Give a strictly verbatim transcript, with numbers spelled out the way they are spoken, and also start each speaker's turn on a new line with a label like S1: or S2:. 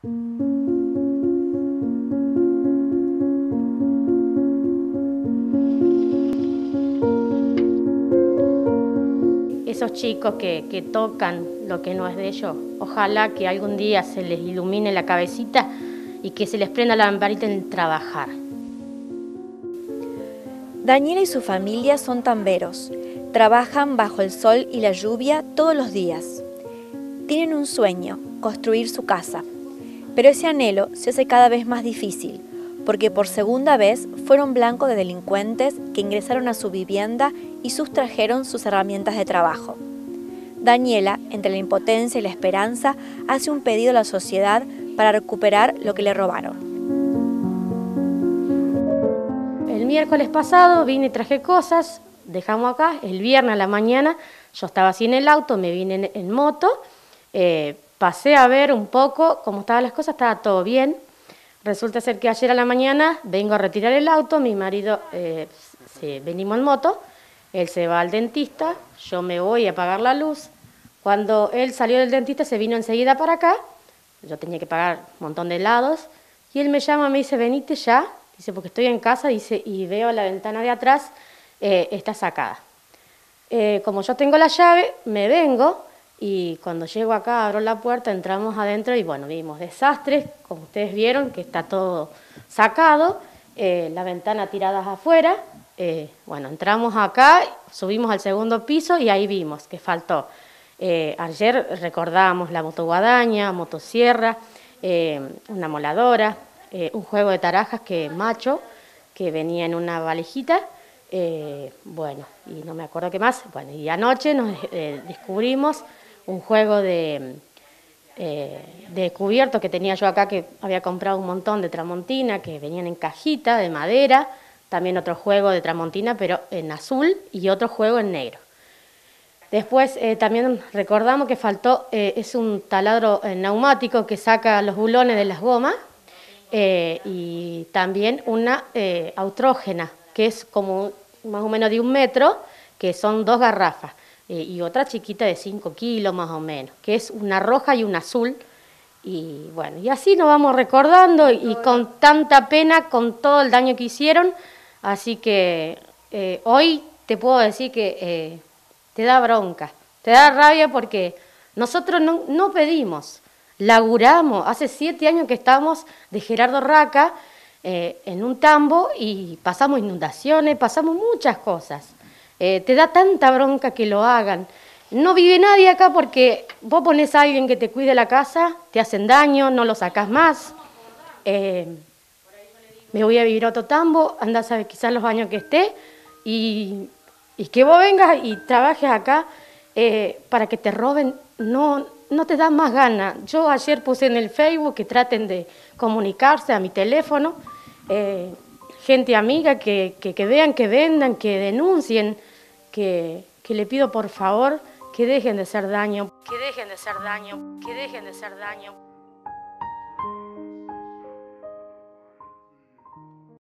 S1: Esos chicos que, que tocan lo que no es de ellos, ojalá que algún día se les ilumine la cabecita y que se les prenda la lamparita en trabajar.
S2: Daniela y su familia son tamberos. Trabajan bajo el sol y la lluvia todos los días. Tienen un sueño, construir su casa. Pero ese anhelo se hace cada vez más difícil, porque por segunda vez fueron blanco de delincuentes que ingresaron a su vivienda y sustrajeron sus herramientas de trabajo. Daniela, entre la impotencia y la esperanza, hace un pedido a la sociedad para recuperar lo que le robaron.
S1: El miércoles pasado vine y traje cosas, dejamos acá, el viernes a la mañana yo estaba así en el auto, me vine en, en moto, eh, pasé a ver un poco cómo estaban las cosas, estaba todo bien. Resulta ser que ayer a la mañana vengo a retirar el auto, mi marido, eh, sí, venimos en moto, él se va al dentista, yo me voy a apagar la luz. Cuando él salió del dentista se vino enseguida para acá, yo tenía que pagar un montón de helados, y él me llama, me dice, venite ya, dice, porque estoy en casa, dice, y veo la ventana de atrás, eh, está sacada. Eh, como yo tengo la llave, me vengo, y cuando llego acá, abro la puerta, entramos adentro y bueno, vimos desastres, como ustedes vieron, que está todo sacado, eh, la ventana tiradas afuera. Eh, bueno, entramos acá, subimos al segundo piso y ahí vimos que faltó. Eh, ayer recordábamos la motoguadaña, motosierra, eh, una moladora, eh, un juego de tarajas que macho, que venía en una valijita. Eh, bueno, y no me acuerdo qué más. Bueno, y anoche nos eh, descubrimos un juego de, eh, de cubiertos que tenía yo acá, que había comprado un montón de tramontina, que venían en cajita de madera, también otro juego de tramontina, pero en azul, y otro juego en negro. Después eh, también recordamos que faltó, eh, es un taladro eh, neumático que saca los bulones de las gomas, eh, y también una eh, autrógena, que es como más o menos de un metro, que son dos garrafas. Eh, y otra chiquita de cinco kilos más o menos, que es una roja y una azul, y bueno, y así nos vamos recordando y con tanta pena, con todo el daño que hicieron, así que eh, hoy te puedo decir que eh, te da bronca, te da rabia porque nosotros no, no pedimos, laburamos, hace siete años que estamos de Gerardo Raca eh, en un tambo y pasamos inundaciones, pasamos muchas cosas. Eh, te da tanta bronca que lo hagan. No vive nadie acá porque vos ponés a alguien que te cuide la casa, te hacen daño, no lo sacás más. Eh, me voy a vivir a otro tambo, andás a ver quizás los años que esté, y, y que vos vengas y trabajes acá eh, para que te roben, no, no te da más ganas. Yo ayer puse en el Facebook que traten de comunicarse a mi teléfono, eh, gente amiga, que, que, que vean, que vendan, que denuncien, que, que le pido por favor que dejen de hacer daño, que dejen de hacer daño, que dejen de hacer daño.